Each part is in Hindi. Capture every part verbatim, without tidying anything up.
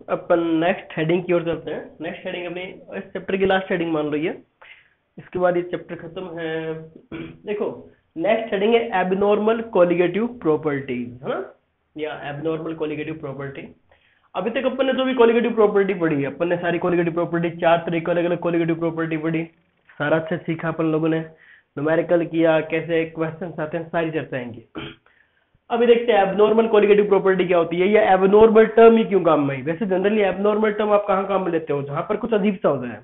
अपन नेक्स्ट हेडिंग की ओर चलते हैं। नेक्स्ट हेडिंग अपनी इस चैप्टर की लास्ट हेडिंग मान रही है, इसके बाद ये चैप्टर खत्म है। देखो नेक्स्ट हेडिंग है एबनॉर्मल कोलिगेटिव प्रॉपर्टीज, है ना, या एबनॉर्मल कोलिगेटिव प्रॉपर्टी। अभी तक अपन ने जो भी कोलिगेटिव प्रॉपर्टी पढ़ी है, अपन ने सारी कोलिगेटिव प्रॉपर्टी, चार तरीके अलग अलग कोलिगेटिव प्रॉपर्टी पढ़ी, सारा अच्छे सीखा अपन लोगों ने, न्यूमेरिकल किया, कैसे क्वेश्चन आते हैं, सारी चर्चाएं की। अभी देखते हैं एबनॉर्मल कोलिगेटिव प्रॉपर्टी क्या होती है, या एबनॉर्मल टर्म ही क्यों काम में आई। वैसे जनरली एबनॉर्मल टर्म आप कहाँ काम में लेते हो, जहां पर कुछ अजीब सा होता है,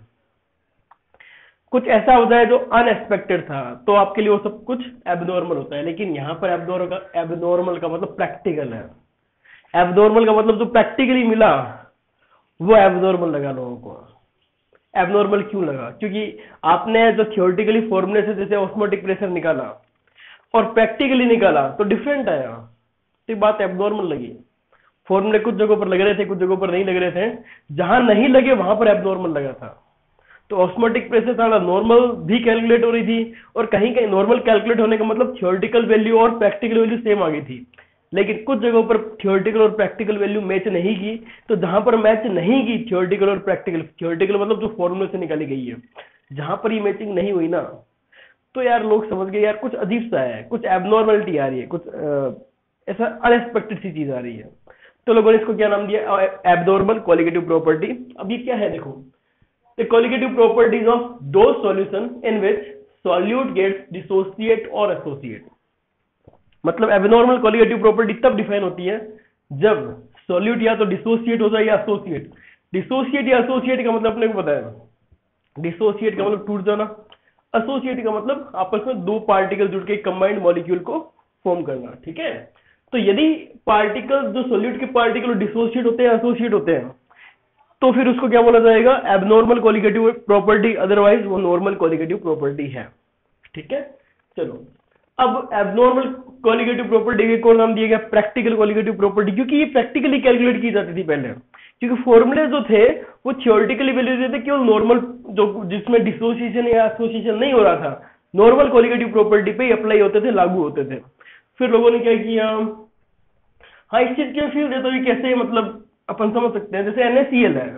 कुछ ऐसा होता है जो अनएक्सपेक्टेड था, तो आपके लिए वो सब कुछ एबनॉर्मल होता है। लेकिन यहाँ पर एबनॉर्मल का एबनॉर्मल का मतलब प्रैक्टिकल है। एबनॉर्मल का मतलब जो प्रैक्टिकली मिला वो एबनॉर्मल लगा लोगों को। एबनॉर्मल क्यों लगा? क्योंकि आपने जो थियोरेटिकली फॉर्मूले से जैसे ऑस्मोटिक प्रेशर निकाला और प्रैक्टिकली निकाला तो डिफरेंट आया, तो बात एबनॉर्मल लगी। फॉर्मूले कुछ जगहों पर लग रहे थे, कुछ जगहों पर नहीं लग रहे थे, जहां नहीं लगे वहां पर एबनॉर्मल लगा था। तो ऑस्मोटिक प्रेशर थोड़ा नॉर्मल भी कैलकुलेट हो रही थी, और कहीं कहीं नॉर्मल कैलकुलेट होने का मतलब थियोरेटिकल वैल्यू और प्रैक्टिकल वैल्यू सेम आ गई थी। लेकिन कुछ जगहों पर थियोरेटिकल और प्रैक्टिकल वैल्यू मैच नहीं की, तो जहां पर मैच नहीं की थियोरेटिकल और प्रैक्टिकल, थियोरेटिकल मतलब जो फॉर्मूले से निकाली गई है, जहां पर ये मैचिंग नहीं हुई ना, तो यार लोग समझ गए यार कुछ अजीब सा है, कुछ एबनॉर्मलिटी आ रही है, कुछ आ, ऐसा अनएक्सपेक्टेड सी चीज आ रही है। तो लोगों ने इसको क्या नाम दिया? Abnormal colligative property. अब ये क्या है देखो, the colligative properties of two solution in which solute gets dissociate और एसोसिएट। मतलब एबनॉर्मल कोलिगेटिव प्रॉपर्टी तब डिफाइन होती है जब सॉल्यूट या तो डिसोसिएट होता है या एसोसिएट। डिसोसिएट या एसोसिएट का मतलब अपने को पता है, डिसोसिएट का मतलब टूट जाना, एसोसिएट का मतलब आपस में दो पार्टिकल जुड़ के कंबाइंड मॉलिक्यूल को फॉर्म करना। ठीक है, तो यदि पार्टिकल जो सॉल्यूट के पार्टिकल डिसोसिएट होते हैं, एसोसिएट होते हैं, तो फिर उसको क्या बोला जाएगा? एबनॉर्मल कोलिगेटिव प्रॉपर्टी, अदरवाइज वो नॉर्मल कोलिगेटिव प्रॉपर्टी है। ठीक है, चलो अब एबनॉर्मल कोलिगेटिव प्रॉपर्टी के को नाम दिया गया प्रैक्टिकल कोलिगेटिव प्रॉपर्टी, क्योंकि ये प्रैक्टिकली कैलकुलेट की जाती थी पहले। क्योंकि फॉर्मूले जो थे वो थियोरेटिकली वैल्यू देते, केवल नॉर्मल जो जिसमें डिसोसिएशन या एसोसिएशन नहीं हो रहा था, नॉर्मल कोलिगेटिव प्रॉपर्टी पे अप्लाई होते थे, लागू होते थे। फिर लोगों ने क्या किया, हाँ इस चीज के फील्ड है तो ये कैसे, मतलब अपन समझ सकते हैं, जैसे NaCl है,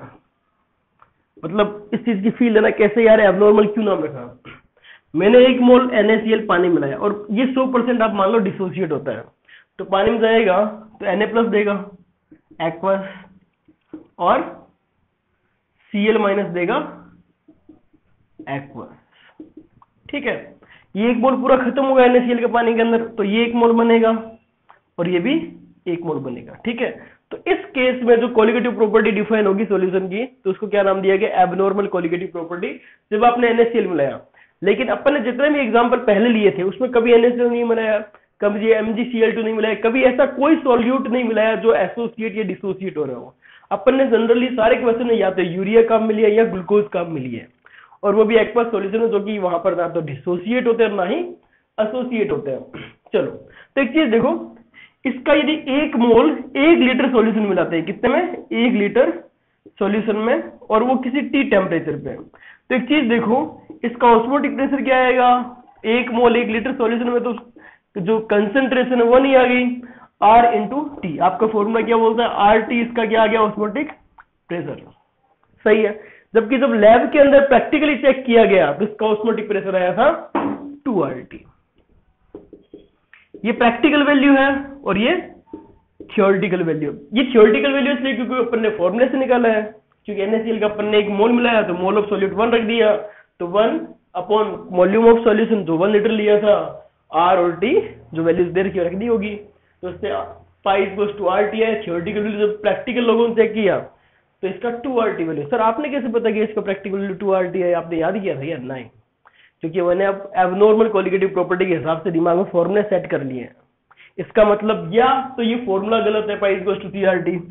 मतलब इस चीज की फील्ड है ना, कैसे यार एबनॉर्मल क्यों नाम रखा? मैंने एक मोल NaCl पानी मिलाया और ये सौ परसेंट आप मान लो डिसोसिएट होता है, तो पानी में जाएगा तो Na प्लस देगा एक्वस, और Cl माइनस देगा एक्वस। ठीक है, ये एक मोल पूरा खत्म होगा NaCl के पानी के अंदर, तो ये एक मोल बनेगा और ये भी एक मोल बनेगा। ठीक है, तो इस केस में जो कोलिगेटिव प्रॉपर्टी डिफाइन होगी सॉल्यूशन की, तो उसको क्या नाम दिया गया? एबनॉर्मल कोलिगेटिव प्रॉपर्टी, जब आपने NaCl मिलाया। लेकिन अपन ने जितने भी एग्जांपल पहले लिए थे उसमें कभी NaCl नहीं मिलाया, कभी M G C L two नहीं मिलाया, कभी ऐसा कोई सॉल्यूट नहीं मिलाया जो एसोसिएट या डिसोसिएट हो रहा हो। अपन ने जनरली सारे क्वेश्चन में या तो यूरिया कम मिली है या ग्लूकोज कम मिली है, और वो भी एक्वस सॉल्यूशन जो कि वहां पर ना तो डिसोसिएट होते हैं ना ही एसोसिएट होते हैं। चलो तो एक चीज देखो, इसका यदि एक मोल एक लीटर सॉल्यूशन मिलाते हैं, कितने में? एक लीटर सॉल्यूशन में, और वो किसी टी टेम्परेचर पे, तो एक चीज देखो, इसका ऑस्मोटिक प्रेशर क्या आएगा? एक मोल एक लीटर सॉल्यूशन में तो जो कंसंट्रेशन है वो नहीं आ गई, आर इंटू टी। आपका फॉर्मूला क्या बोलता है? आर टी, इसका क्या आ गया? Osmotic pressure. सही है, जबकि जब लैब के अंदर प्रैक्टिकली चेक किया गया तो इसका ऑस्मोटिक प्रेशर आया था टू आर टी। ये प्रैक्टिकल वैल्यू है और ये थियोरेटिकल वैल्यू। ये थियोरेटिकल वैल्यू इसलिए क्योंकि अपन ने फॉर्मूले से निकाला है, क्योंकि NaCl का अपन ने एक मोल मिलाया तो मोल ऑफ सॉल्यूट वन रख दिया, तो one upon volume of solution जो वन लीटर लिया था, आर और टी जो वैल्यूज दे रखी रख दी होगी, तो इससे pi equals to R T है। थियोरेटिकल वैल्यू जब प्रैक्टिकल लोगों ने चेक किया तो इसका two R T value. Sir आपने कैसे पता कि इसका practical value two R T है? आपने याद किया था यार? नहीं, क्योंकि मैंने अब एबनॉर्मल कोलिगेटिव प्रॉपर्टी के हिसाब से दिमाग में फॉर्मूले सेट कर लिए हैं। इसका मतलब या तो ये फॉर्मूला गलत है, pi equals to C R T,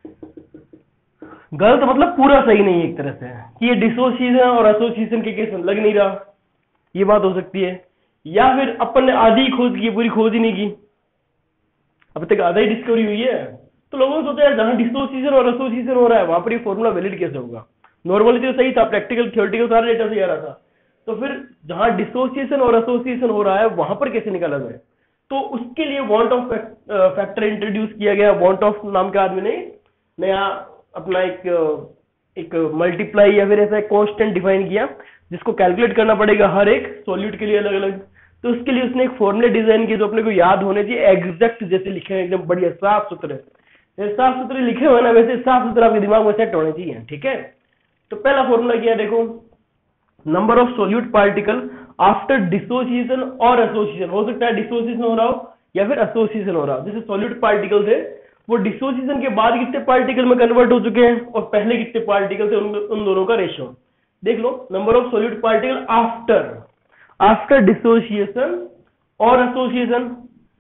गलत मतलब पूरा सही नहीं है एक तरह से, कि ये डिसोसिएशन और एसोसिएशन के केस में लग नहीं रहा, ये बात हो सकती है। या फिर अपन ने आधी ही खोज की, पूरी खोज ही नहीं की, अब तक आधा ही डिस्कवरी हुई है, तो लोगों ने सोचा जहां डिसोसिएशन और एसोसिएशन हो रहा है वहां पर ये फॉर्मूला वैलिड कैसे होगा? नॉर्मली तो सही था, प्रैक्टिकल थियोरेटिकल सारा डेटा से आ रहा था, तो फिर जहां डिसोसिएशन और एसोसिएशन हो रहा है वहां पर कैसे निकाला जाए? तो उसके लिए वांट ऑफ फैक्टर इंट्रोड्यूस किया गया। वांट ऑफ नाम के आदमी ने नया अपना एक एक मल्टीप्लाई या फिर ऐसा कांस्टेंट डिफाइन किया जिसको कैलकुलेट करना पड़ेगा हर एक सॉल्यूट के लिए अलग अलग। तो उसके लिए उसने एक फॉर्मूले डिजाइन किए जो अपने को याद होने चाहिए, एग्जैक्ट जैसे लिखे हैं एकदम बढ़िया साफ सुथरे, जैसे साफ सुथरे लिखे हुए ना वैसे साफ सुथरा आपके दिमाग में सेट होने चाहिए। ठीक है, तो पहला फॉर्मूला क्या है देखो, number of solute particle after dissociation और एसोसिएशन। हो सकता है डिसोसिएशन हो रहा हो या फिर एसोसिएशन हो रहा हो। जैसे सोल्यूट पार्टिकल थे वो डिसोसिएशन के बाद कितने पार्टिकल में कन्वर्ट हो चुके हैं और पहले कितने पार्टिकल थे, उन, उन दोनों का रेशियो देख लो। Number of solute particle after after dissociation और एसोसिएशन,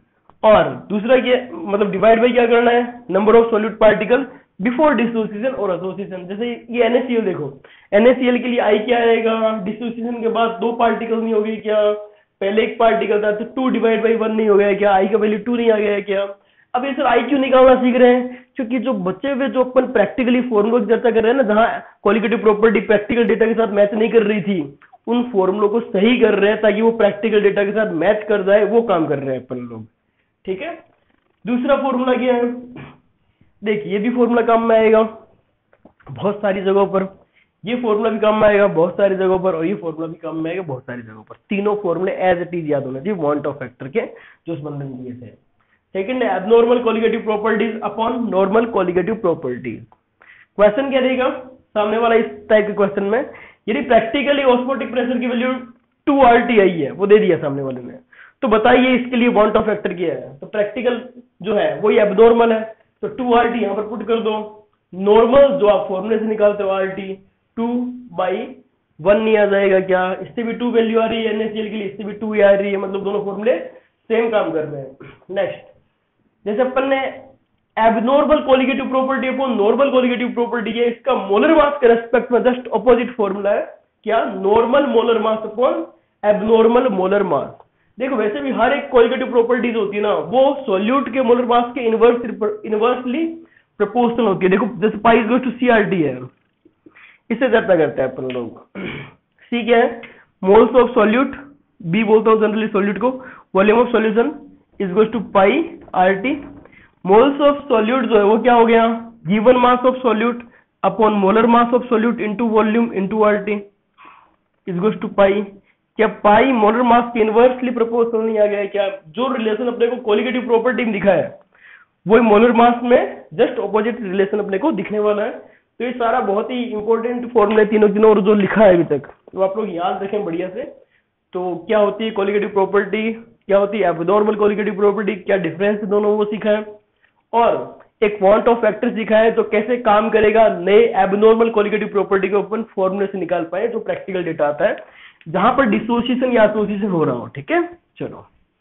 और दूसरा क्या मतलब डिवाइड बाई क्या करना है, number of solute particle before dissociation और एसोसिएशन। जैसे ये NaCl देखो, NaCl के लिए आई क्या आएगा, डिसोसिएशन के बाद दो पार्टिकल नहीं हो गई क्या, पहले एक पार्टिकल था तो टू डिवाइड बाई वन नहीं हो गया क्या, आई का वैल्यू टू नहीं आ गया क्या। अब ये सर आई क्यों निकालना सीख रहे हैं, क्योंकि जो बच्चे हुए जो अपन प्रैक्टिकली फॉर्मुलों की चर्चा कर रहे हैं ना, जहां क्वालिटेटिव प्रॉपर्टी प्रैक्टिकल डेटा के साथ मैच नहीं कर रही थी, उन फॉर्मुलों को सही कर रहे हैं ताकि वो प्रैक्टिकल डेटा के साथ मैच कर जाए, वो काम कर रहे हैं अपन लोग। ठीक है, दूसरा फॉर्मूला क्या है, देखिए ये भी फॉर्मूला काम में आएगा बहुत सारी जगहों पर, ये फॉर्मूला भी काम में आएगा बहुत सारी जगहों पर, और ये फॉर्मूला भी काम में आएगा बहुत सारी जगहों पर। तीनों फॉर्मूले एज इट इज याद होना चाहिए वांट ऑफ फैक्टर के जो उस बंदे ने दिए थे। सेकंड है abnormal colligative properties upon normal colligative properties. Question क्या देगा सामने वाला इस टाइप के क्वेश्चन में, यदि प्रैक्टिकली ऑस्मोटिक प्रेशर की value two R T I है, वो दे दिया सामने वाले ने, तो बताइए इसके लिए वांट ऑफ फैक्टर क्या है। तो प्रैक्टिकल जो है वो ये एबनॉर्मल है, तो टू आर टी यहाँ पर पुट कर दो। नॉर्मल जो आप फॉर्मूले से निकालते हो R T, two by one नहीं आ जाएगा क्या, इससे भी टू वैल्यू आ रही है NaCl के लिए, इससे भी टू आ रही है, मतलब दोनों फॉर्मूले सेम काम कर रहे हैं। नेक्स्ट, जैसे अपन ने abnormal colligative property upon normal colligative property है, इसका मोलर मास के रेस्पेक्ट में जस्ट ऑपोजिट फॉर्मूला है क्या, normal molar mass upon abnormal molar mass. देखो वैसे भी हर एक कोलिगेटिव प्रॉपर्टीज होती है ना, वो सॉल्यूट के मोलर मास के इनवर्स इनवर्सली प्रोपोर्शनल होती है। देखो जैसे pi is to C R T है, इससे चर्चा करते हैं अपन लोग। सी क्या है, मोल्स ऑफ सॉल्यूट, बी बोलता हूँ जनरली सॉल्यूट को, volume of solution is goes to pi R T. Moles of solute जो है वो क्या हो गया, given mass of solute upon molar mass of solute into volume into R T is goes to pi. क्या पाई मोलर मास के इनवर्सली प्रोपोर्शनल नहीं आ गया है क्या, जो रिलेशन अपने को कोलिगेटिव प्रॉपर्टी में दिखा है वही मोलर मास में जस्ट ऑपोजिट रिलेशन अपने को दिखने वाला है। तो ये सारा बहुत ही इंपॉर्टेंट फॉर्मूले तीनों तीनों और जो लिखा है अभी तक, तो आप लोग याद रखें बढ़िया से। तो क्या होती है कोलिगेटिव प्रॉपर्टी, क्या होती है एबनॉर्मल कोलिगेटिव प्रॉपर्टी, क्या डिफरेंस दोनों वो सीखा है, और एक वांट ऑफ फैक्टर सीखा है, तो कैसे काम करेगा नए एबनॉर्मल कोलिगेटिव प्रॉपर्टी को अपन फॉर्मूले से निकाल पाए जो प्रैक्टिकल डेटा आता है जहां पर डिसोसिएशन या एसोसिएशन हो रहा हो। ठीक है, चलो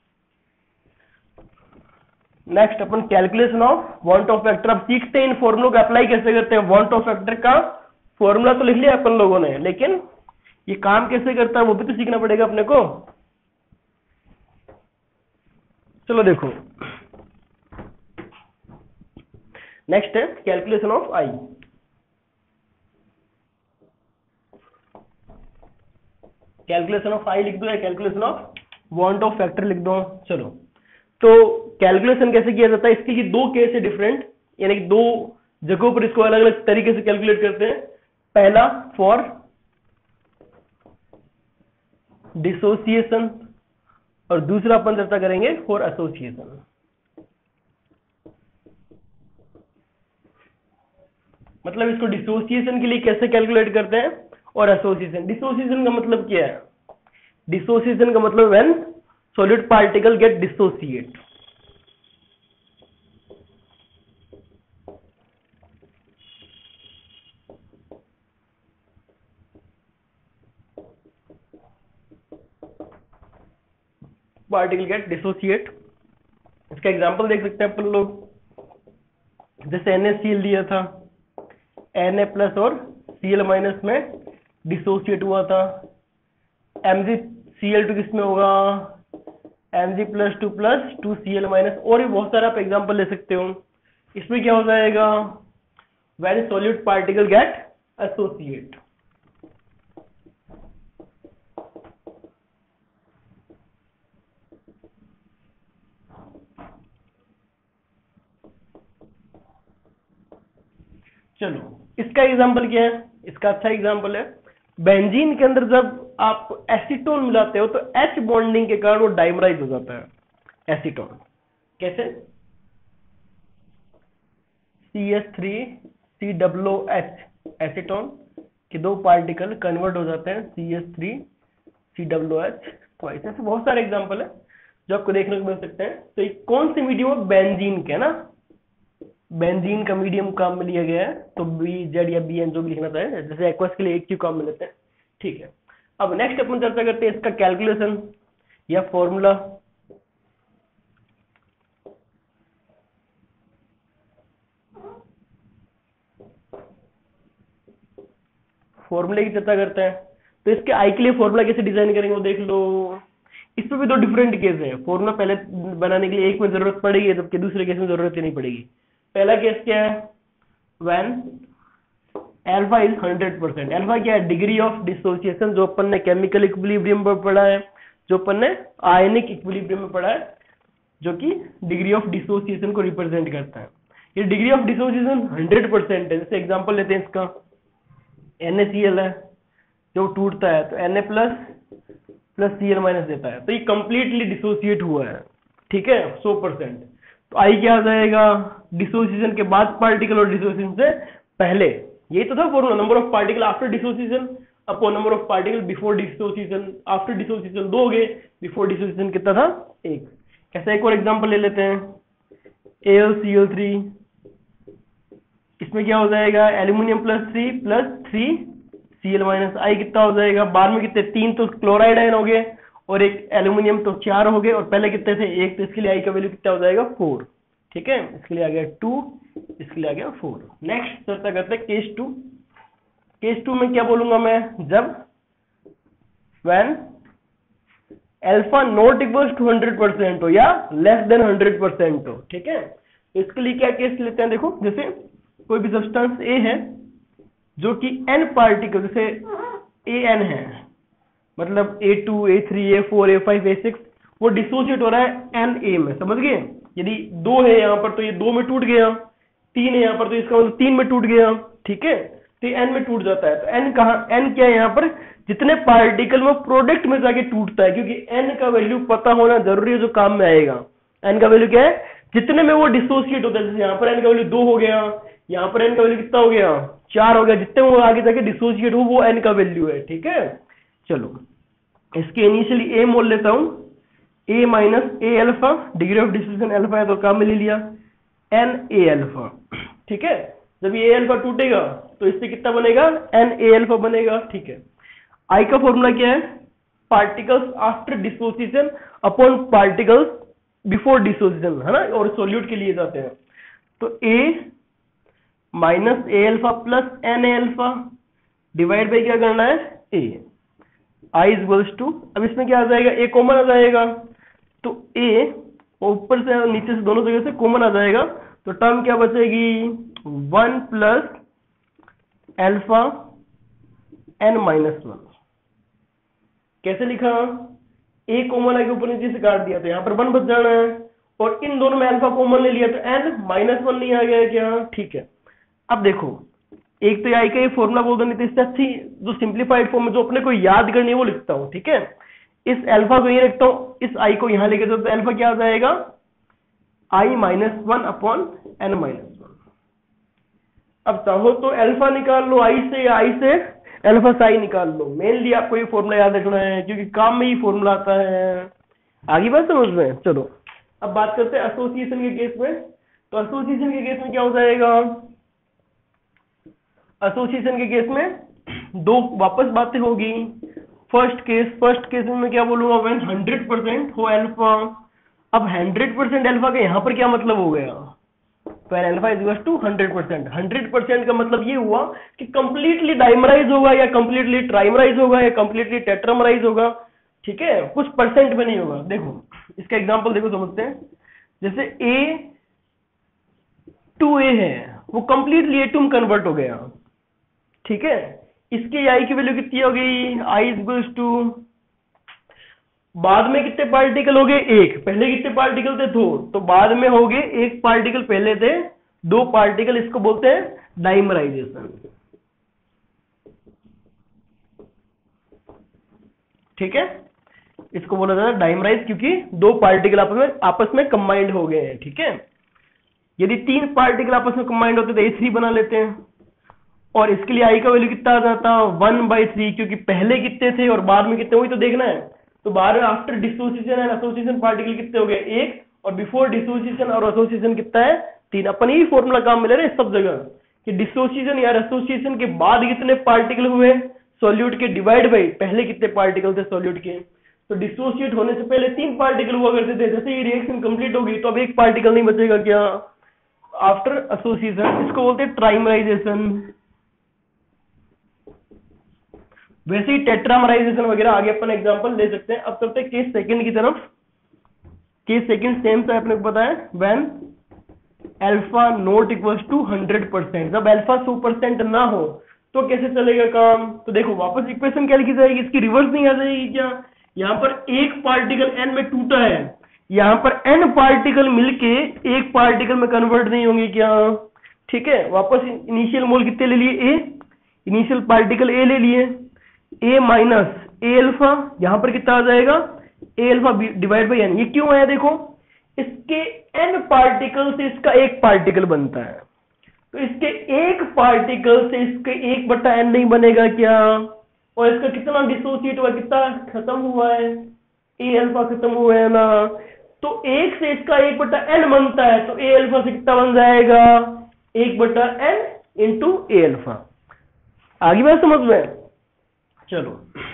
नेक्स्ट अपन calculation of van't Hoff factor. अब सीखते हैं इन फॉर्मूलों को अप्लाई कैसे करते हैं। वांट ऑफ फैक्टर का फॉर्मूला तो लिख लिया अपन लोगों ने, लेकिन ये काम कैसे करता है वो भी तो सीखना पड़ेगा अपने को। चलो देखो, नेक्स्ट है calculation of I. Calculation of I लिख दो या calculation of van't Hoff factor लिख दो। चलो, तो कैलकुलेशन कैसे किया जाता है, इसके लिए दो केस है डिफरेंट, यानी कि दो जगहों पर इसको अलग अलग तरीके से कैलकुलेट करते हैं। पहला फॉर डिसोसिएशन और दूसरा अपन चर्चा करेंगे फॉर एसोसिएशन। मतलब इसको डिसोसिएशन के लिए कैसे कैलकुलेट करते हैं और एसोसिएशन। डिसोसिएशन का मतलब क्या है, डिसोसिएशन का मतलब when solid particle get dissociate. Particle get dissociate, इसका एग्जांपल देख सकते हैं अपन लोग, जैसे NaCl दिया था, Na प्लस और Cl माइनस में डिसोसिएट हुआ था। MgCl टू किसमें होगा, Mg plus two plus two Cl minus, और भी बहुत सारा आप एग्जांपल ले सकते हो। इसमें क्या हो जाएगा, when solid particle get associate. चलो इसका एग्जांपल क्या है, इसका अच्छा एग्जांपल है, बेंजीन के अंदर जब आप एसीटोन मिलाते हो तो एच बॉन्डिंग के कारण वो डाइमराइज हो जाता है एसीटोन। कैसे? C H three C W H acetone के दो पार्टिकल कन्वर्ट हो जाते हैं C H three C W H. तो ऐसे ऐसे बहुत सारे एग्जांपल है जो आपको देखने को मिल सकते हैं। तो ये कौन से मीडियम है? बेंजीन के ना, बेंजीन का मीडियम काम में लिया गया है, तो बी जेड या बी एन जो भी लिखना चाहे, जैसे एक्वस के लिए एक क्यू काम में लेते हैं, ठीक है। अब नेक्स्ट अपन चर्चा करते हैं इसका कैलकुलेशन या फॉर्मूला। फॉर्मूले की चर्चा करते हैं। तो इसके आई के लिए फॉर्मूला कैसे डिजाइन करेंगे वो देख लो। इसमें भी दो डिफरेंट केस है। फॉर्मूला पहले बनाने के लिए एक में जरूरत पड़ेगी जबकि दूसरे केस में जरूरत ही नहीं पड़ेगी। पहला केस क्या है? When alpha is hundred percent. Alpha क्या है? डिग्री ऑफ डिसोसिएशन, जो अपन ने केमिकल इक्विलिब्रियम पर पढ़ा है, जो अपन ने आयनिक इक्विलिब्रियम में पढ़ा है, जो कि डिग्री ऑफ डिसोसिएशन को रिप्रेजेंट करता है। ये degree of dissociation hundred percent है। जैसे एग्जांपल लेते हैं इसका, NaCl है जो टूटता है तो Na plus plus Cl minus देता है, तो ये कंप्लीटली डिसोसिएट हुआ है, ठीक है, सौ परसेंट। तो आई क्या आ जाएगा? डिसोसिएशन के बाद पार्टिकल और डिसोसिएशन से पहले। यही तो था formula, number of particle after dissociation upon number of particle before dissociation. After dissociation दो हो गए, बिफोर डिसोसिएशन कितना था? एक। ऐसा एक और एग्जांपल ले लेते हैं, A L C L three. इसमें क्या हो जाएगा? Aluminium plus three plus three C L minus. I कितना हो जाएगा? बाद में कितने? तीन तो क्लोराइड आयन हो गए और एक एल्यूमिनियम, तो चार हो गए, और पहले कितने थे? एक। तो इसके लिए आई का वैल्यू कितना हो जाएगा? फोर, ठीक है। इसके लिए आ गया टू, इसके लिए आ गया फोर। नेक्स्ट चर्चा करते हैं केस टू। केस टू में क्या बोलूंगा मैं? जब when alpha not equals to hundred percent हो या लेस देन हंड्रेड परसेंट हो, ठीक है। इसके लिए क्या केस लेते हैं? देखो, जैसे कोई भी सब्सटेंस ए है जो कि n पार्टिकल, जैसे ए एन है, मतलब A two, A three, A four, A five, A six, वो डिसोसिएट हो रहा है एन ए में, समझ गए। यदि दो है यहाँ पर तो ये दो में टूट गया, तीन है यहाँ पर तो इसका मतलब तीन में टूट गया, ठीक है। तो एन में टूट जाता है। तो एन कहाँ? एन क्या है यहाँ पर? जितने पार्टिकल में प्रोडक्ट में जाके टूटता है, क्योंकि एन का वैल्यू पता होना जरूरी है जो काम में आएगा। एन का वैल्यू क्या है? जितने में वो डिसोसिएट होता है। जैसे यहाँ पर एन का वैल्यू दो हो गया, यहाँ पर एन का वैल्यू कितना हो गया? चार हो गया। जितने वो आगे जाके डिसोसिएट हो वो एन का वैल्यू है, ठीक है। चलो इसके इनिशियली ए मोल लेता हूं, A minus A alpha, degree of dissociation alpha है तो काम में ले लिया एन ए अल्फा, ठीक है। जब ये ए अल्फा टूटेगा तो इससे कितना बनेगा? एन ए अल्फा बनेगा, ठीक है। आई का फॉर्मूला क्या है? Particles after dissociation upon particles before dissociation, है ना, और सोल्यूट के लिए जाते हैं। तो A minus A alpha plus N A alpha divide by क्या करना है? A. I is equals to, अब इसमें क्या आ जाएगा? ए कॉमन आ जाएगा, तो ए ऊपर से नीचे से दोनों जगह से कॉमन आ जाएगा, तो टर्म क्या बचेगी? One plus alpha N minus one. कैसे लिखा? ए कॉमन आगे ऊपर नीचे से काट दिया तो यहाँ पर वन बच जाना है, और इन दोनों में अल्फा कॉमन ले लिया तो एन माइनस वन नहीं आ गया क्या? ठीक है। अब देखो, एक तो आई का ये फॉर्मूला बोल दो, नहीं तो इससे अच्छी जो सिंप्लीफाइड फॉर्म में जो अपने को याद करनी है वो लिखता हूं, ठीक है। इस अल्फा को ये रखता हूं, इस आई को यहां लेके, तो अल्फा क्या आ जाएगा? I minus one upon N minus one. अब चाहो तो अल्फा निकाल लो आई से, या आई से अल्फा साई निकाल लो। मेनली आपको ये फॉर्मूला याद रखना है क्योंकि काम में ही फॉर्मूला आता है। आगे बात समझ में? चलो अब बात करते हैं एसोसिएशन के केस में। तो एसोसिएशन के केस में क्या हो जाएगा? एसोसिएशन के केस में दो वापस बातें होगी। फर्स्ट केस, फर्स्ट केस में मैं क्या बोलूंगा? व्हेन हंड्रेड परसेंट हो अल्फा। अब हंड्रेड परसेंट अल्फा का यहाँ पर क्या मतलब हो गया? When alpha is equal to hundred percent. Hundred percent का मतलब ये हुआ कि कंप्लीटली डाइमराइज होगा, या कंप्लीटली ट्राइमराइज होगा, या कंप्लीटली टेट्रामराइज होगा, ठीक है, कुछ परसेंट में नहीं होगा। देखो इसका एग्जांपल देखो, समझते हैं। जैसे ए टू ए है, वो कंप्लीटली ए टू में कन्वर्ट हो गया, ठीक है। इसकी आई की वैल्यू कितनी हो गई? आई इज इक्वल टू, बाद में कितने पार्टिकल हो गए? एक। पहले कितने पार्टिकल थे? दो। तो बाद में हो गए एक पार्टिकल पहले थे, दो पार्टिकल, इसको बोलते हैं डाइमराइजेशन। ठीक है, इसको बोला जाता है डाइमराइज, क्योंकि दो पार्टिकल आपस में आपस में कंबाइंड हो गए हैं। ठीक है, यदि तीन पार्टिकल आपस में कंबाइंड होते तो ए थ्री बना लेते हैं, और इसके लिए आई का वैल्यू कितना आ जाता, वन बाई थ्री, क्योंकि पहले कितने थे और बाद में कितने, वही तो देखना है। तो बाद में after dissociation and association particle कितने हो गए, एक, और बिफोर डिसोसिएशन और एसोसिएशन कितना है, तीन। अपन यही फॉर्मूला काम मिले रहे सब जगह कि डिसोसिएशन या एसोसिएशन के बाद कितने पार्टिकल हुए सॉल्यूट के, डिवाइड बाई पहले कितने पार्टिकल थे सॉल्यूट के। तो डिसोसिएट होने से पहले तीन पार्टिकल हुआ करते थे, जैसे ही रिएक्शन कंप्लीट होगी तो अब एक पार्टिकल नहीं बचेगा क्या, आफ्टर एसोसिएशन। इसको बोलते हैं ट्राइमराइजेशन। वैसे ही टेट्रामराइजेशन वगैरह आगे अपन एग्जांपल ले सकते हैं। अब चलते हैं केस सेकंड की तरफ। केस सेकंड सेम सा अपने को पता है, when alpha not equals to hundred percent, जब अल्फा सौ परसेंट ना हो तो कैसे चलेगा काम। तो देखो वापस इक्वेशन क्या लिखी जाएगी, इसकी रिवर्स नहीं आ जाएगी क्या। यहाँ पर एक पार्टिकल एन में टूटा है, यहाँ पर एन पार्टिकल मिलके एक पार्टिकल में कन्वर्ट नहीं होंगे क्या। ठीक है, वापस इनिशियल मोल कितने ले लिए, ए, इनिशियल पार्टिकल ए ले लिए, ए माइनस ए अल्फा, यहां पर कितना आ जाएगा, A alpha divide by N. ये क्यों आया, देखो इसके एन पार्टिकल से इसका एक पार्टिकल बनता है, तो इसके एक पार्टिकल से इसके एक बटा एन नहीं बनेगा क्या, और इसका कितना डिसोसिएट हुआ, कितना खत्म हुआ है, ए अल्फा खत्म हुआ है ना। तो एक से इसका एक बटा एन बनता है, तो ए अल्फा से कितना बन जाएगा, एक बटा एन इंटू ए अल्फा। आगे बात समझ में। चलो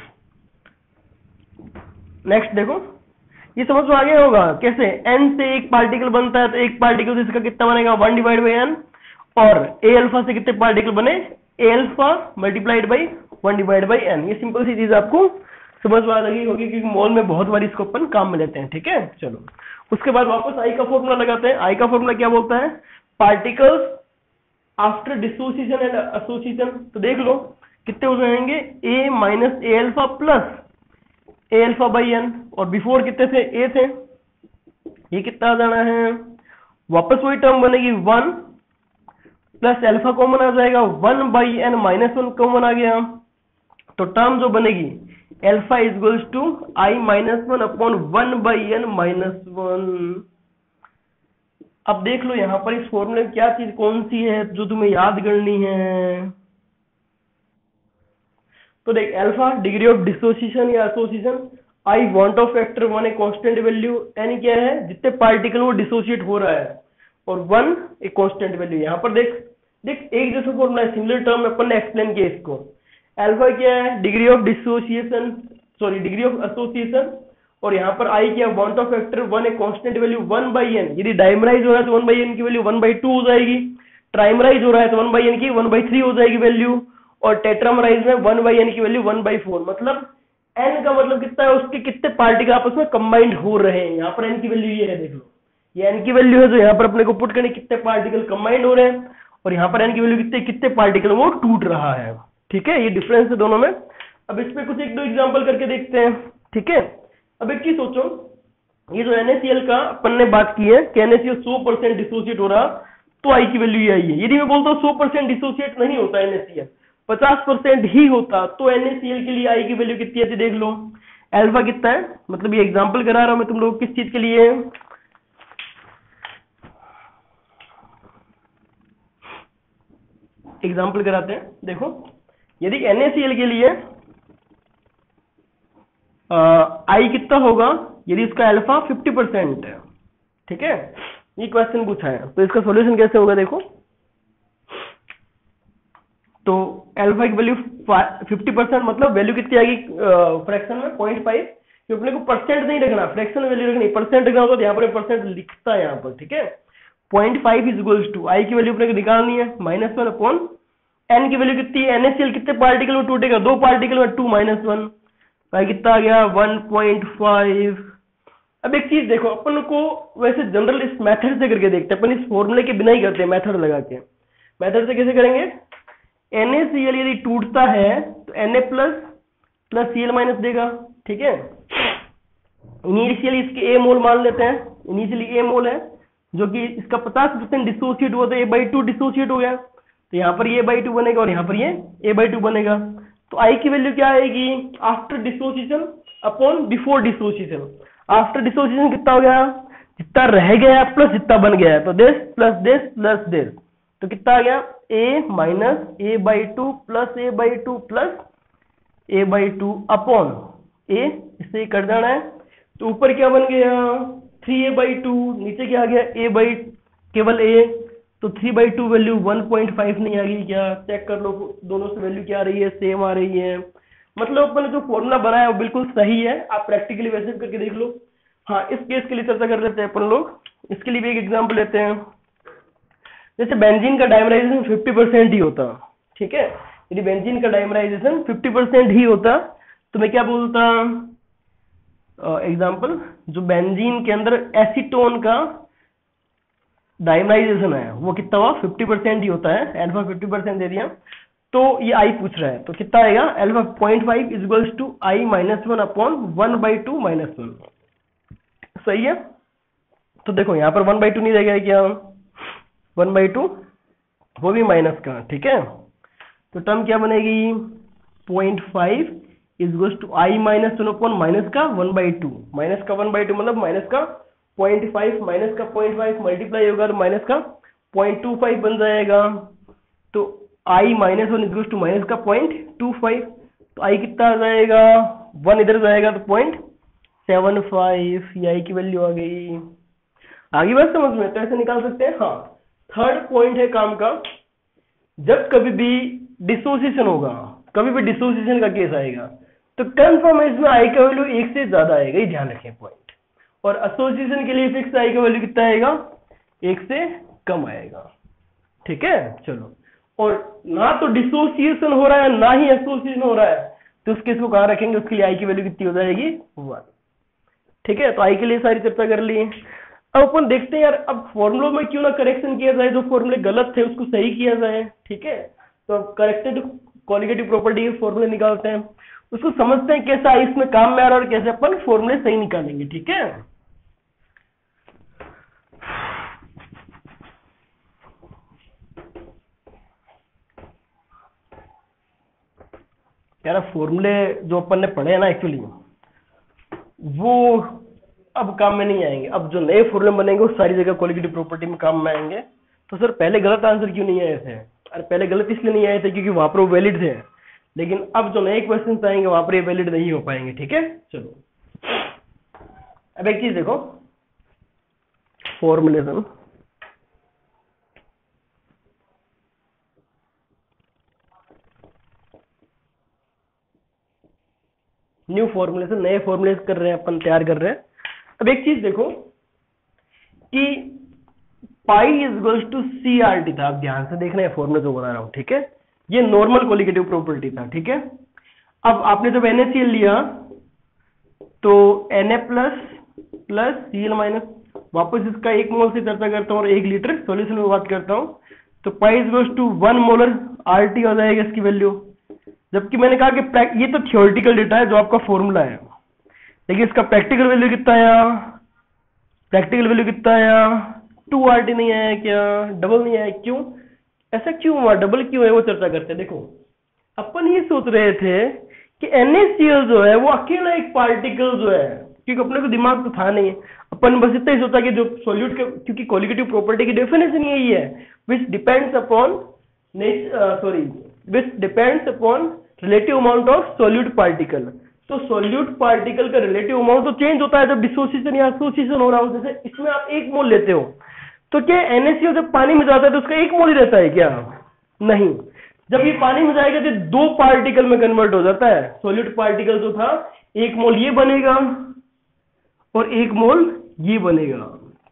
नेक्स्ट देखो, ये समझ में आ गया होगा कैसे n से एक पार्टिकल बनता है, तो एक पार्टिकल से इसका कितना बनेगा, वन डिवाइड बाई एन, और a अल्फा से कितने पार्टिकल बने, a alpha multiplied by one divide by N. ये सिंपल सी चीज आपको समझ में आ रही होगी, क्योंकि मोल में बहुत बार इसको अपन काम में लेते हैं। ठीक है, चलो उसके बाद वापस आई का फॉर्मूला लगाते हैं। आई का फॉर्मूला क्या बोलता है, particles after dissociation and association. तो देख लो कितने हो जाएंगे, a minus A alpha plus A alpha by N, और बिफोर कितने थे, ए थे, ये कितना आ जाना है, वापस वही टर्म बनेगी, वन प्लस अल्फा कॉमन आ जाएगा, one by N minus one common आ गया, तो टर्म जो बनेगी alpha is equals to I minus one upon one by N minus one. अब देख लो यहां पर इस फॉर्मूले में क्या चीज कौन सी है जो तुम्हें याद करनी है। तो देख, अल्फा डिग्री ऑफ डिसोसिएशन या association, I van't Hoff factor one a constant value, यानी क्या है जितने पार्टिकल वो डिसोसिएट हो रहा है, और वन ए कांस्टेंट वैल्यू। यहाँ पर देख देख एक जैसा फॉर्मूला है, सिमिलर टर्म अपन ने एक्सप्लेन किया इसको। अल्फा क्या है, degree of dissociation, sorry degree of association, और यहाँ पर आई क्या, van't Hoff factor one a constant value one by N. यदि डाइमराइज हो रहा है तो वन बाई एन की वैल्यू वन बाई टू हो जाएगी, ट्राइमराइज हो रहा है तो वन बाई एन की वन बाई थ्री हो जाएगी वैल्यू, और टेट्रामराइज में वन बाई एन की वैल्यू वन बाई फोर। मतलब एन का मतलब कितना है, उसके कितने पार्टिकल आपस में कंबाइंड हो रहे हैं। यहाँ पर एन की वैल्यू ये है, देख लो ये एन की वैल्यू है जो यहाँ पर अपने को पुट करने कितने पार्टिकल कंबाइंड हो रहे हैं, और यहाँ पर एन की वैल्यू कितने कितने पार्टिकल वो टूट रहा है। ठीक है, ये डिफरेंस है दोनों में। अब इस पे कुछ एक दो एग्जाम्पल करके देखते हैं। ठीक है, अब एक चीज सोचो, ये जो NaCl का अपन ने बात की है कि NaCl सौ परसेंट डिसोसिएट हो रहा, तो आई की वैल्यू ये आई है। यदि मैं बोलता हूँ सौ परसेंट डिसोसिएट नहीं होता NaCl, पचास परसेंट ही होता, तो NaCl के लिए आई की वैल्यू कितनी आती, देख लो अल्फा कितना है। मतलब ये एग्जांपल करा रहा हूं मैं तुम लोग किस चीज के लिए, एग्जांपल कराते हैं। देखो यदि NaCl के लिए आई कितना होगा, यदि इसका अल्फा फिफ्टी परसेंट है। ठीक है, ये क्वेश्चन पूछा है, तो इसका सॉल्यूशन कैसे होगा, देखो तो अल्फा की वैल्यू फिफ्टी परसेंट, मतलब वैल्यू कितनी आएगी फ्रैक्शन में पॉइंट फाइव, क्योंकि अपने को परसेंट नहीं रखना, फ्रैक्शन वैल्यू रखनी, परसेंट रखना होता तो यहाँ पर परसेंट लिखता है यहाँ पर। ठीक है, point five is equals to I की वैल्यू अपने को निकालनी है माइनस वन अपॉन एन की वैल्यू कितनी है, NaCl कितने पार्टिकल में टूटेगा, दो पार्टिकल में, टू माइनस वन, भाई कितना आ गया वन पॉइंट फाइव। अब एक चीज देखो, अपन को वैसे जनरल इस मेथड से करके देखते हैं, अपन इस फॉर्मूले के बिना ही करते हैं, मेथड लगा के। मेथड से कैसे करेंगे, NaCl यदि टूटता है तो Na plus plus Cl minus देगा। ठीक है, इनिशियली इसके ए मोल मान लेते हैं, इनिशियली ए मोल है, जो कि इसका पचास परसेंट डिसोसिएट हुआ तो ए बाई टू डिसोसिएट हो गया, तो यहाँ पर ये बाई टू बनेगा और यहाँ पर ये ए बाई टू बनेगा। तो आई की वैल्यू क्या आएगी after dissociation upon before dissociation. After dissociation कितना हो गया, जितना रह गया प्लस जितना बन गया है, तो this plus this plus this, तो कितना आ गया a minus A by two plus A by two plus A by two upon A, इससे कट जाना है। तो ऊपर क्या बन गया थ्री ए बाई टू, नीचे क्या आ गया a बाई केवल a, तो three by two value one point five नहीं आ गई क्या, चेक कर लो दोनों से वैल्यू क्या आ रही है, सेम आ रही है। मतलब अपन ने जो फॉर्मूला बनाया वो बिल्कुल सही है, आप प्रैक्टिकली वैसे करके देख लो। हाँ, इस केस के लिए चर्चा कर लेते हैं अपन लोग, इसके लिए भी एक एग्जांपल लेते हैं। जैसे बेंजीन का डाइमराइजेशन फिफ्टी परसेंट ही होता, ठीक है, यदि बेंजीन का डाइमराइजेशन फिफ्टी परसेंट ही होता तो मैं क्या बोलता, एग्जांपल uh, जो बेंजीन के अंदर एसीटोन का डाइमराइजेशन है वो कितना हुआ फिफ्टी परसेंट ही होता है, अल्फा फिफ्टी परसेंट दे दिया, तो ये आई पूछ रहा है, तो कितना आएगा alpha point five is equals to I minus one upon one by two minus one. सही है, तो देखो यहाँ पर वन बाई टू नहीं रहेगा क्या, वन बाई टू वो भी माइनस का, ठीक है, तो टर्म क्या बनेगी point five is equals to I minus one upon minus का वन बाई टू, माइनस का वन बाई टू मतलब माइनस का पॉइंट फाइव, माइनस का पॉइंट फाइव मल्टीप्लाई होगा तो माइनस का पॉइंट टू फाइव बन जाएगा। तो I minus one is to minus का पॉइंट टू फाइव, तो आई कितना आ जाएगा, वन इधर जाएगा तो पॉइंट सेवन फाइव, ये आई की वैल्यू आ गई। आगे बात समझ में, तो ऐसे निकाल सकते हैं। हाँ, थर्ड पॉइंट है काम का, जब कभी भी डिसोसिएशन होगा, कभी भी डिसोसिएशन का केस आएगा तो कंफर्म है इसमें आई का वैल्यू एक से ज्यादा आएगा, ये ध्यान रखें पॉइंट। और एसोसिएशन के लिए फिक्स आई का वैल्यू कितना आएगा, एक से कम आएगा, ठीक है। चलो, और ना तो डिसोसिएशन हो रहा है ना ही एसोसिएशन हो रहा है, तो उस केस को कहाँ रखेंगे, उसके लिए आई की वैल्यू कितनी हो जाएगी, वन, ठीक है। तो आई के लिए सारी चर्चा कर ली। अब अपन देखते हैं यार, अब फॉर्मूलों में क्यों ना करेक्शन किया जाए, जो फॉर्मूले गलत थे उसको सही किया जाए, ठीक है। तो अब करेक्टेड कॉलिगेटिव प्रॉपर्टी के फॉर्मूले निकालते हैं, उसको समझते हैं कैसा इसमें काम में आ रहा है और कैसे अपन फॉर्मूले सही निकालेंगे, ठीक है। यार फॉर्मूले जो अपन ने पढ़े हैं ना एक्चुअली वो अब काम में नहीं आएंगे, अब जो नए फॉर्मूले बनेंगे वो सारी जगह कॉलिगेटिव प्रॉपर्टी में काम में आएंगे। तो सर पहले गलत आंसर क्यों नहीं आए थे, अरे पहले गलत इसलिए नहीं आए थे क्योंकि वहां पर वो वैलिड थे, लेकिन अब जो नए क्वेश्चन आएंगे वहां पर ये वैलिड नहीं हो पाएंगे, ठीक है। चलो अब एक चीज देखो, फॉर्मुलेशन न्यू फॉर्मुलेशन, नए फॉर्मुले कर रहे हैं अपन, तैयार कर रहे हैं। अब एक चीज देखो कि pi is equals to C R T था, आप ध्यान से देखना है फॉर्मूला जो बना रहा हूं, ठीक है। ये नॉर्मल कॉलिगेटिव प्रॉपर्टी था, ठीक है। अब आपने जब एन ए सी एल लिया तो N A plus plus C L minus, वापस इसका एक मोल से चर्चा करता हूँ और एक लीटर सॉल्यूशन में बात करता हूँ, तो pi is equals to one molar R T हो जाएगा इसकी वैल्यू। जबकि मैंने कहा कि ये तो थियोरेटिकल डेटा है जो आपका फॉर्मूला है, लेकिन इसका प्रैक्टिकल वैल्यू कितना आया, प्रैक्टिकल वैल्यू कितना आया, टू आर टी नहीं आया क्या, डबल नहीं आया, क्यों ऐसा क्यों हुआ, डबल क्यों है वो चर्चा करते हैं। देखो अपन ये सोच रहे थे कि एन ए सी एल जो है वो अकेला एक पार्टिकल जो है, क्योंकि अपने को दिमाग तो था नहीं, अपन बस इतना ही सोचा कि जो सॉल्यूट के, क्योंकि कॉलिगेटिव प्रॉपर्टी की डेफिनेशन यही है, which depends upon sorry which depends upon relative amount of solute particle. तो सॉल्यूट पार्टिकल का रिलेटिव अमाउंट तो चेंज होता है जब डिसोसिएशन या एसोसिएशन हो रहा हो। जैसे इसमें आप एक मोल लेते हो तो क्या एन ए सी एल जब पानी में जाता है तो उसका एक मोल ही रहता है क्या, नहीं, जब ये पानी में जाएगा तो दो पार्टिकल में कन्वर्ट हो जाता है। सॉल्यूट पार्टिकल जो था एक मोल ये बनेगा और एक मोल ये बनेगा,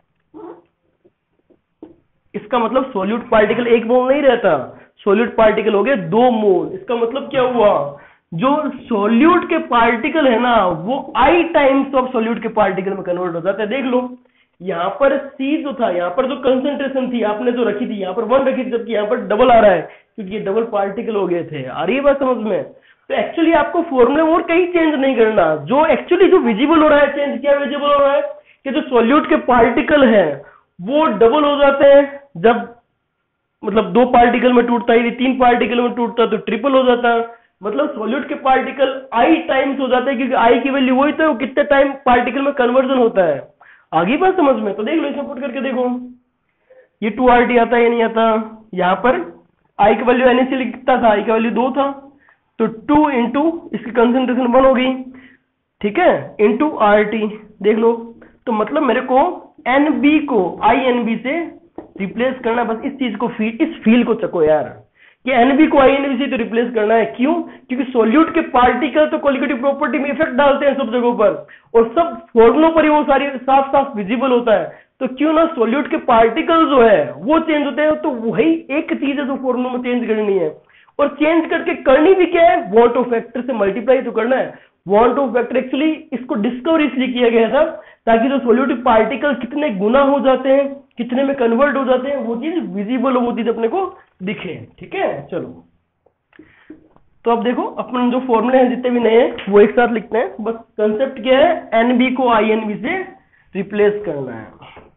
इसका मतलब सॉल्यूट पार्टिकल एक मोल नहीं रहता, सॉल्यूट पार्टिकल हो गए दो मोल। इसका मतलब क्या हुआ, जो सॉल्यूट के पार्टिकल है ना वो आई टाइम्स ऑफ सॉल्यूट के पार्टिकल में कन्वर्ट हो जाता है। देख लो यहाँ पर C जो था, यहाँ पर जो कंसंट्रेशन थी आपने जो रखी थी, यहाँ पर वन रखी थी, जबकि यहाँ पर डबल आ रहा है क्योंकि ये डबल पार्टिकल हो गए थे। आ रही है बात समझ में। तो एक्चुअली आपको फॉर्मूले और कहीं चेंज नहीं करना, जो एक्चुअली जो विजिबल हो रहा है चेंज क्या विजिबल हो रहा है कि जो सॉल्यूट के पार्टिकल है वो डबल हो जाते हैं जब मतलब दो पार्टिकल में टूटता है, तीन पार्टिकल में टूटता तो ट्रिपल हो जाता है। मतलब सॉल्यूट के पार्टिकल आई टाइम्स हो जाते हैं, क्योंकि आई की वैल्यू वही तो कितने टाइम पार्टिकल में कन्वर्जन होता है। आगे बात समझ में? तो देख लो, इसमें पुट करके देखो, ये टू आर टी आता है या नहीं आता। यहाँ पर आई की वैल्यू एन लिखता था, आई की वैल्यू दो था, तो टू इंटू इसकी कंसेंट्रेशन वन हो गई, ठीक है, इंटू आर टी। देख लो, तो मतलब मेरे को एन बी को आई एन बी से रिप्लेस करना, बस इस चीज को फील इस फील को चको यार, कि एनबी को आईएनबी से तो रिप्लेस करना है। क्यों? क्योंकि सॉल्यूट के पार्टिकल तो कोलिगेटिव प्रॉपर्टी में इफेक्ट डालते हैं सब जगहों पर, और सब फॉर्मुलों पर ही वो सारी साफ साफ विजिबल होता है। तो क्यों ना सॉल्यूट के पार्टिकल जो है वो चेंज होते हैं, तो वही एक चीज है जो फॉर्मुला में चेंज करनी है। और चेंज करके करनी भी क्या है? वॉट ऑफ फैक्टर से मल्टीप्लाई तो करना है। वॉट ऑफ फैक्टर एक्चुअली इसको डिस्कवर इसलिए किया गया था ताकि जो सॉल्यूटिव पार्टिकल कितने गुना हो जाते हैं, कितने में कन्वर्ट हो जाते हैं, वो चीज विजिबल हो, वो चीज अपने को दिखे। ठीक है, चलो तो अब देखो, अपन जो फॉर्मूले हैं जितने भी नए हैं वो एक साथ लिखते हैं। बस कंसेप्ट क्या है? एनबी को आईएनबी से रिप्लेस करना है।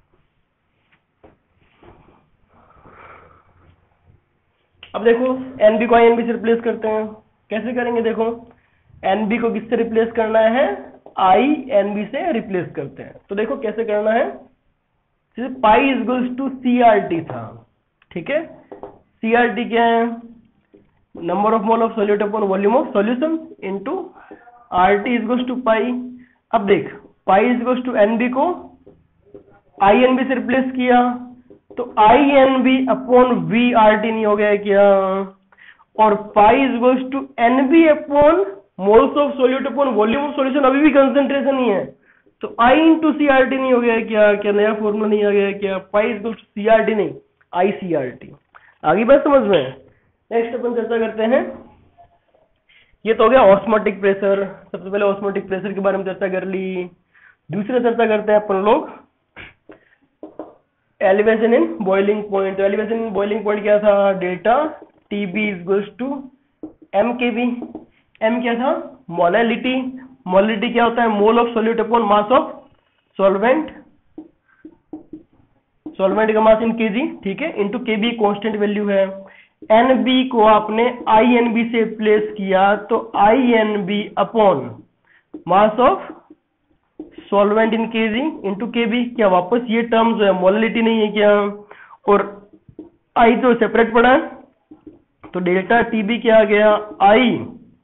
अब देखो, एनबी को आईएनबी से रिप्लेस करते हैं। कैसे करेंगे? देखो, एनबी को किससे रिप्लेस करना है? आई एनबी से रिप्लेस करते हैं। तो देखो कैसे करना है। जैसे pi is equals to C R T था, ठीक है। सी आर टी क्या है? Number of mole of solute upon volume of solution into R T is equals to pi. अब देख, pi is equals to NB को आई एन बी से रिप्लेस किया, तो I N B upon V R T नहीं हो गया क्या? और pi is equals to N B upon moles of solute upon volume of solution, अभी भी कंसेंट्रेशन ही है, तो I into C R T नहीं हो गया क्या? क्या नया फॉर्मूला नहीं आ गया क्या? Pi is equal to C R T नहीं, आई सी आर टी। आगे बात समझ में? नेक्स्ट अपन चर्चा करते हैं। ये तो हो गया ऑस्मोटिक प्रेशर। सबसे पहले ऑस्मोटिक प्रेशर के बारे में चर्चा कर ली। दूसरा चर्चा करते हैं अपन लोग एलिवेशन इन बॉइलिंग पॉइंट। तो एलिवेशन इन बॉइलिंग पॉइंट क्या था? Delta T B is equal to M K B. M क्या था? मोलैलिटी। मोलैलिटी क्या होता है? Mole of solute upon mass of solvent. Solvent का मास इन केजी, ठीक है, इनटू केबी कांस्टेंट वैल्यू है। एनबी को आपने आईएनबी से प्लेस किया, तो INB upon mass of solvent in kg into KB. क्या वापस ये टर्म जो है मोलैलिटी नहीं है क्या? और आई तो सेपरेट पड़ा है, तो डेल्टा टीबी क्या आ गया? I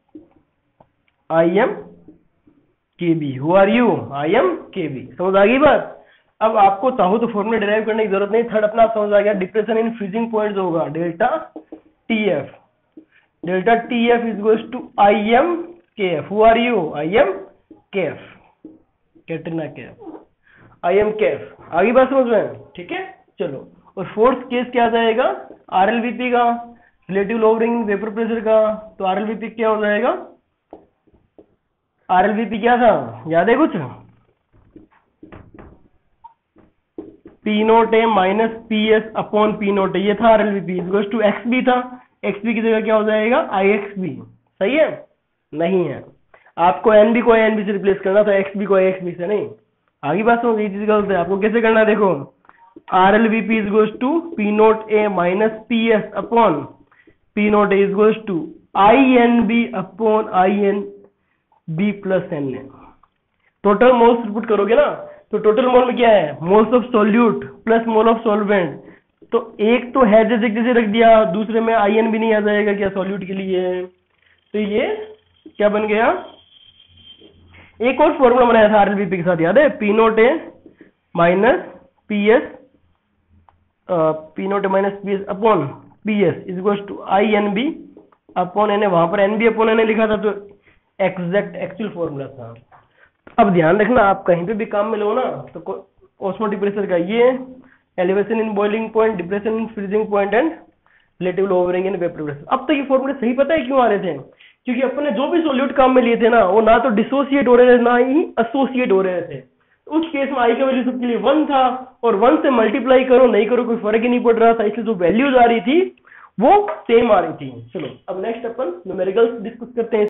I M K B. Who are you? I M K B. समझ आ गई बात? अब आपको चाहो तो फॉर्मूला डिराइव करने की जरूरत नहीं। थर्ड अपना समझ आ गया। डिप्रेशन इन फ्रीजिंग पॉइंट जो होगा delta T F. Delta T F is equals to I M K F. Who are you? I M K F, Katrina K F, I M K F. आगे बात समझ में? ठीक है, चलो। और फोर्थ केस क्या आ जाएगा? आर एल वी पी का, रिलेटिव लोअरिंग वेपर प्रेशर का। तो आर एल वी पी क्या हो जाएगा? आर एल वी पी क्या था? याद है कुछ? P naught A minus P S upon P naught A, ये था R L V P. Equal to X B था। एक्स बी की जगह क्या हो जाएगा? I X B. सही है? नहीं है, आपको एन बी को एन बी से रिप्लेस करना था, एक्स बी को एक्स बी से नहीं। आगे बात समझ, ये चीज गलत है। आपको कैसे करना है? देखो, R L V P is equal to P naught A minus P S upon P naught A is equal to I N B upon I N B plus N A. Total moles put करोगे ना, तो टोटल मोल में क्या है? Moles of solute plus mole of solvent. तो एक तो है जैसे जैसे रख दिया, दूसरे में आई एन भी नहीं आ जाएगा क्या सॉल्यूट के लिए? तो ये क्या बन गया? एक और फॉर्मूला बनाया था आरएलवीपी के साथ, याद है? P naught A minus P S P naught A minus P S upon P S is equal to I N B upon N A. वहां पर N B upon N A लिखा था, तो एग्जैक्ट एक्चुअल फॉर्मूला था। अब ध्यान रखना, आप कहीं पे भी काम में लो ना, तो ऑस्मोटिक प्रेशर का ये elevation in boiling point, depression in freezing point and relative lowering in vapour pressure. अब तो ये फॉर्मूले सही पता है क्यों आ रहे थे? क्योंकि अपने जो भी सॉल्यूट काम में लिए थे ना, वो ना तो डिसोसिएट हो रहे थे ना ही एसोसिएट हो रहे थे। उस केस में आई का वैल्यू सबके लिए वन था, और वन से मल्टीप्लाई करो नहीं करो कोई फर्क ही नहीं पड़ रहा था, इसलिए जो वैल्यूज आ रही थी वो सेम आ रही थी। चलो अब नेक्स्ट अपन न्यूमेरिकल्स डिस्कस करते हैं।